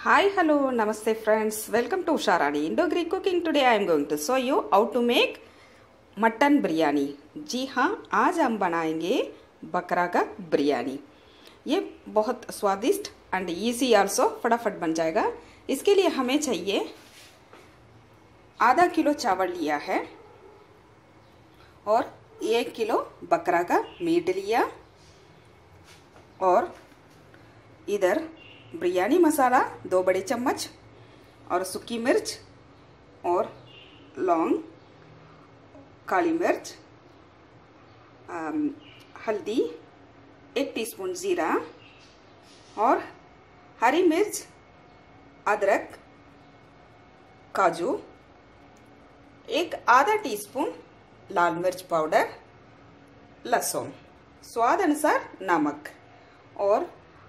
Hi, hello, namaste friends. Welcome to Usha Rani Indo-Greek Cooking. Today I am going to show you how to make mutton biryani. जी हाँ, आज हम बनाएंगे बकरा का बिरयानी। ये बहुत स्वादिष्ट एंड इजी आल्सो, फटाफट बन जाएगा। इसके लिए हमें चाहिए आधा किलो चावल लिया है और 1 किलो बकरा का मीट लिया और इधर बिरयानी मसाला 2 बड़े चम्मच और सूखी मिर्च और लौंग, काली मिर्च, हल्दी, 1 टीस्पून जीरा और हरी मिर्च, अदरक, काजू, आधा टीस्पून लाल मिर्च पाउडर, लहसुन, स्वाद अनुसार नमक और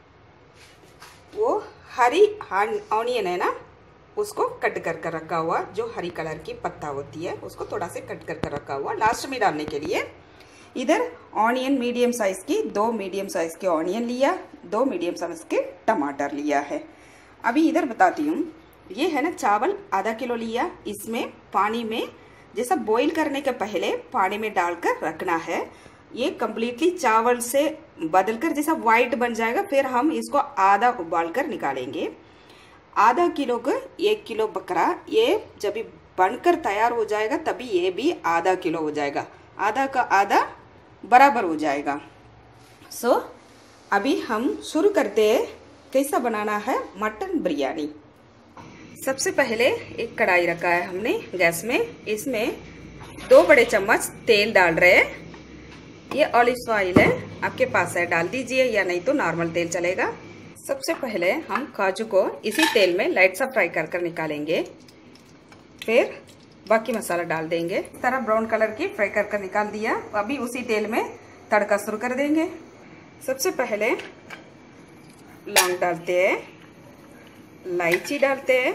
वो हरी ऑनियन है ना, उसको कट कर रखा हुआ, जो हरी कलर की पत्ता होती है उसको थोड़ा से कट कर रखा हुआ लास्ट में डालने के लिए। इधर ऑनियन मीडियम साइज की 2 मीडियम साइज के ऑनियन लिया, 2 मीडियम साइज के टमाटर लिया है। अभी इधर बताती हूँ, ये है ना चावल आधा किलो लिया, इसमें पानी में जैसा बॉईल करने के पहले पानी में डालकर रखना है। ये कम्प्लीटली चावल से बदलकर जैसा वाइट बन जाएगा, फिर हम इसको आधा उबाल कर निकालेंगे। आधा किलो का 1 किलो बकरा, ये जब भी बनकर तैयार हो जाएगा तभी ये भी आधा किलो हो जाएगा, आधा का आधा बराबर हो जाएगा। सो अभी हम शुरू करते हैं कैसा बनाना है मटन बिरयानी। सबसे पहले एक कढ़ाई रखा है हमने गैस में, इसमें 2 बड़े चम्मच तेल डाल रहे हैं। ये ऑलिव ऑयल है, आपके पास है डाल दीजिए या नहीं तो नॉर्मल तेल चलेगा। सबसे पहले हम काजू को इसी तेल में लाइट सा फ्राई कर निकालेंगे, फिर बाकी मसाला डाल देंगे। इस तरह ब्राउन कलर की फ्राई कर निकाल दिया। अभी उसी तेल में तड़का शुरू कर देंगे। सबसे पहले लौंग डालते हैं, इलायची डालते हैं,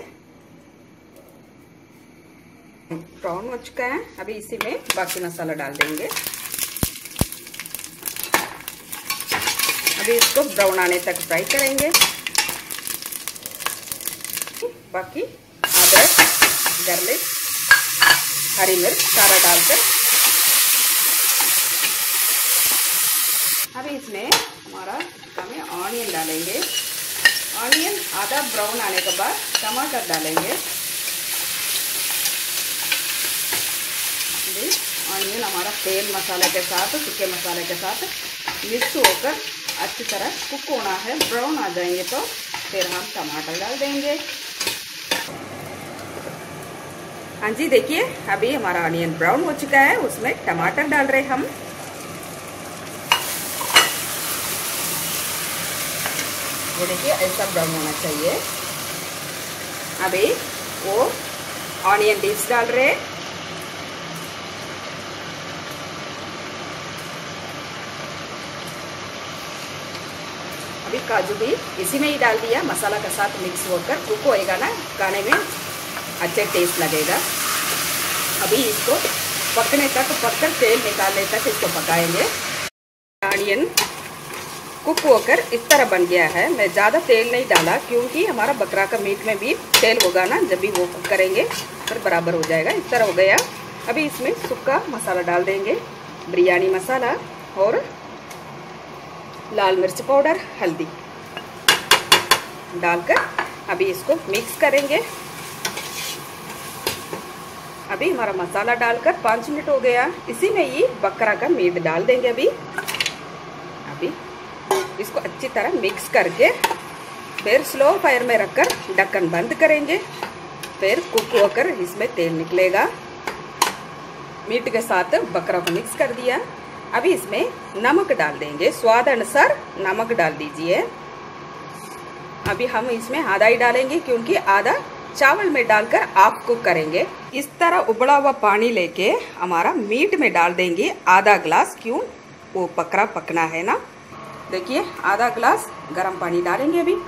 ब्राउन हो चुका है। अभी इसी में बाकी मसाला डाल देंगे। अभी इसको ब्राउन आने तक फ्राई करेंगे। बाकी अदरक, गार्लिक, हरी मिर्च सारा डालकर अभी इसमें हमारा में ऑनियन डालेंगे। ऑनियन आधा ब्राउन आने के बाद टमाटर डालेंगे। ऑनियन हमारा तेल मसाले के साथ, सूखे मसाले के साथ मिक्स होकर अच्छी तरह कुक होना है। ब्राउन आ जाएंगे तो फिर हम टमाटर डाल देंगे। हाँ जी, देखिए अभी हमारा ऑनियन ब्राउन हो चुका है, उसमें टमाटर डाल रहे हम। ये देखिए ऐसा ब्राउन होना चाहिए। अभी वो ऑनियन लीव्स डाल रहे हैं। अभी काजू भी इसी में ही डाल दिया, मसाला के साथ मिक्स होकर कुक होएगा ना, खाने में अच्छे टेस्ट लगेगा। अभी इसको पकने तक, पककर तेल निकालने तक इसको पकाएंगे। ऑनियन कुक होकर इस तरह बन गया है। मैं ज़्यादा तेल नहीं डाला क्योंकि हमारा बकरा का मीट में भी तेल होगा ना, जब भी वो कुक करेंगे फिर बराबर हो जाएगा। इस तरह हो गया। अभी इसमें सूखा मसाला डाल देंगे, बिरयानी मसाला और लाल मिर्च पाउडर, हल्दी डालकर अभी इसको मिक्स करेंगे। अभी हमारा मसाला डालकर 5 मिनट हो गया। इसी में ही बकरा का मीट डाल देंगे। अभी इसको अच्छी तरह मिक्स करके फिर स्लो फायर में रखकर ढक्कन बंद करेंगे। फिर कुक होकर इसमें तेल निकलेगा। मीट के साथ बकरा को मिक्स कर दिया। अभी इसमें नमक डाल देंगे, स्वाद अनुसार नमक डाल दीजिए। अभी हम इसमें आधा ही डालेंगे क्योंकि आधा चावल में डालकर आप कुक करेंगे। इस तरह उबला हुआ पानी लेके हमारा मीट में डाल देंगे आधा ग्लास, क्यों वो बकरा पकना है ना। देखिए आधा ग्लास गर्म पानी डालेंगे। अभी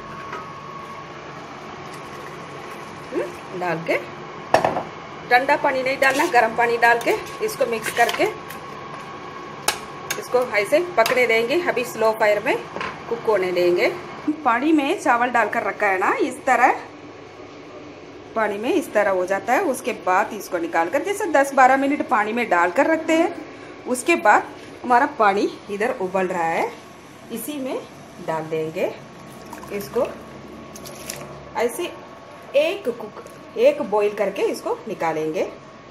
डाल के, ठंडा पानी नहीं डालना, गर्म पानी डाल के इसको मिक्स करके इसको ऐसे पकने देंगे। अभी स्लो फायर में कुक होने देंगे। पानी में चावल डालकर रखा है ना, इस तरह पानी में इस तरह हो जाता है। उसके बाद इसको निकाल कर जैसे 10-12 मिनट पानी में डालकर रखते हैं। उसके बाद हमारा पानी इधर उबल रहा है, इसी में डाल देंगे इसको। ऐसे एक बॉईल करके इसको निकालेंगे।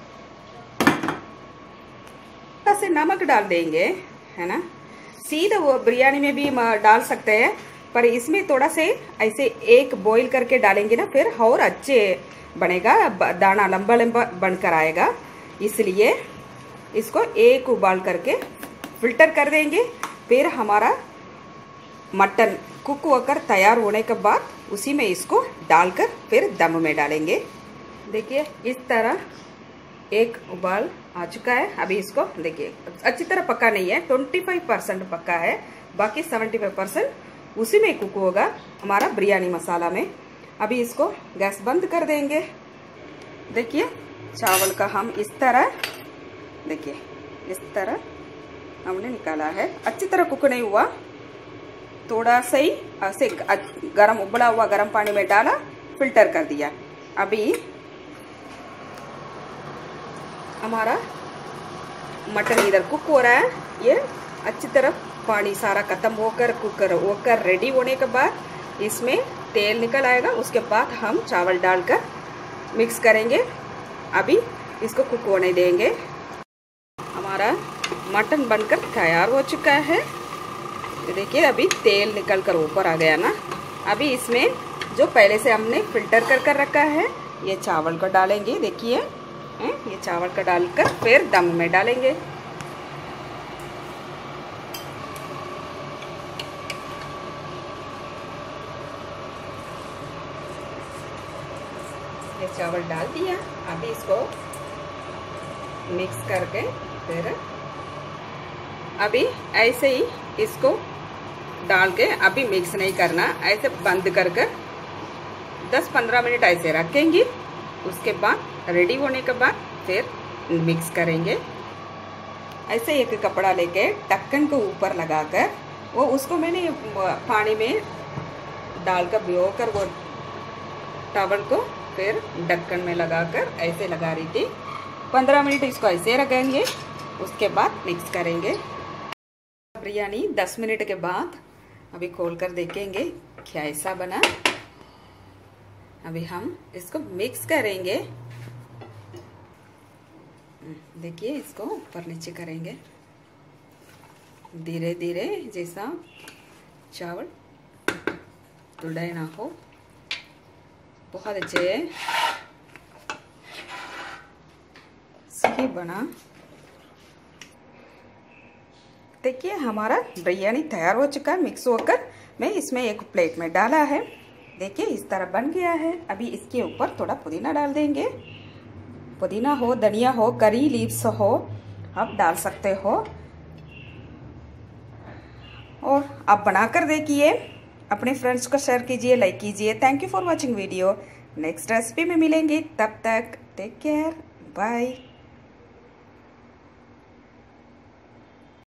से नमक डाल देंगे, है ना। सीधा वो बिरयानी में भी डाल सकते हैं, पर इसमें थोड़ा से ऐसे एक बॉईल करके डालेंगे ना, फिर और अच्छे बनेगा, दाना लंबा लंबा बनकर आएगा। इसलिए इसको एक उबाल करके फिल्टर कर देंगे। फिर हमारा मटन कुक होकर तैयार होने के बाद उसी में इसको डालकर फिर दम में डालेंगे। देखिए इस तरह एक उबाल आ चुका है। अभी इसको देखिए अच्छी तरह पका नहीं है, 25% पका है, बाकी 75% उसी में कुक होगा हमारा बिरयानी मसाला में। अभी इसको गैस बंद कर देंगे। देखिए चावल का हम इस तरह, देखिए इस तरह हमने निकाला है। अच्छी तरह कुक नहीं हुआ, थोड़ा सा ही ऐसे गरम उबला हुआ गरम पानी में डाला, फिल्टर कर दिया। अभी हमारा मटन इधर कुक हो रहा है। ये अच्छी तरह पानी सारा खत्म होकर कुकर होकर रेडी होने के बाद इसमें तेल निकल आएगा। उसके बाद हम चावल डालकर मिक्स करेंगे। अभी इसको कुक होने देंगे। हमारा मटन बनकर तैयार हो चुका है। देखिए अभी तेल निकल कर ऊपर आ गया ना। अभी इसमें जो पहले से हमने फिल्टर कर रखा है, ये चावल को डालेंगे। देखिए ये चावल का डालकर फिर दम में डालेंगे। ये चावल डाल दिया। अभी इसको मिक्स करके फिर अभी ऐसे ही इसको डाल के अभी मिक्स नहीं करना, ऐसे बंद कर 10-15 मिनट ऐसे रखेंगे। उसके बाद रेडी होने के बाद फिर मिक्स करेंगे। ऐसे एक कपड़ा लेके ढक्कन को ऊपर लगाकर वो उसको मैंने पानी में डालकर भिगोकर वो टॉवल को फिर ढक्कन में लगाकर ऐसे लगा रही थी। 15 मिनट इसको ऐसे रखेंगे। उसके बाद मिक्स करेंगे। बिरयानी 10 मिनट के बाद अभी खोल कर देखेंगे क्या ऐसा बना। अभी हम इसको मिक्स करेंगे। देखिए इसको ऊपर नीचे करेंगे धीरे धीरे, जैसा चावल टुटाए ना हो। बहुत अच्छे सही बना। देखिए हमारा बिरयानी तैयार हो चुका है। मिक्स होकर मैं इसमें एक प्लेट में डाला है। देखिए इस तरह बन गया है। अभी इसके ऊपर थोड़ा पुदीना डाल देंगे। पुदीना हो, धनिया हो, करी लीव्स हो, आप डाल सकते हो। और आप बनाकर देखिए, अपने फ्रेंड्स को शेयर कीजिए, लाइक कीजिए। Thank you for watching video. Next recipe में मिलेंगे, तब तक टेक केयर, बाय।